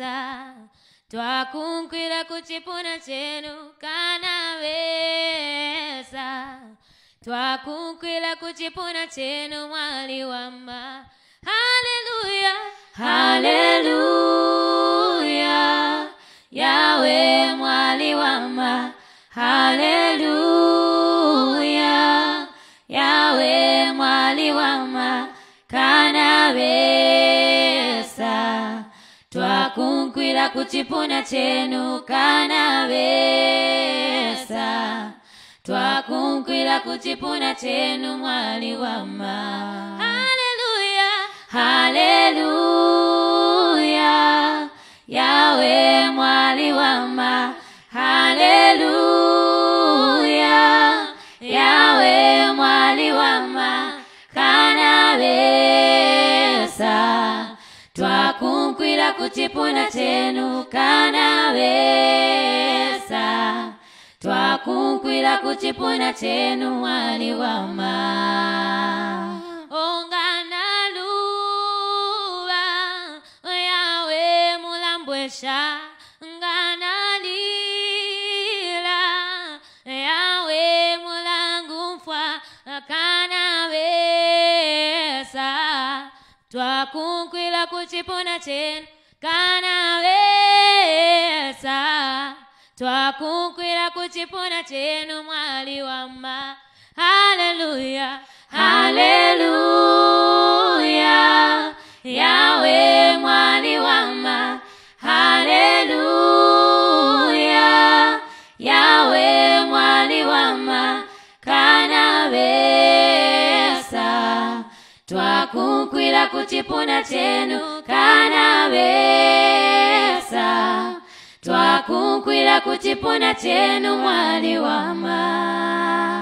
twakunkwira kuchipuna chenu kanaweza, twakunkwira kuchipuna chenu mwali wama. Haleluya, haleluya, Yawe mwali wama. Haleluya, Yawe mwali wama kanaweza, twakunkwira kuchipuna chenu kanaweza, twakunkwira kuchipuna chenu mwali wama. Haleluya, haleluya, Yawe mwali wama. Haleluya, Yawe mwali wama kanaweza, twakunkwira kuchipuna chenu kanaweza, twakunkwira kuchipuna chenu mwali wama. Ongana luwa Yawe mulambwesha, ngana lila Yawe mulangu mfwa kanaweza, twakunkwira kuchipuna chenu kanaweza, twakunkwira kuchipuna chenu mwali wama. Haleluya, haleluya, Yawe mwali wama. Haleluya, Yawe mwali wama kanaweza, twakunkwira kuchipuna chenu kanaweza, twakunkwira kuchipuna chenu mwali wama.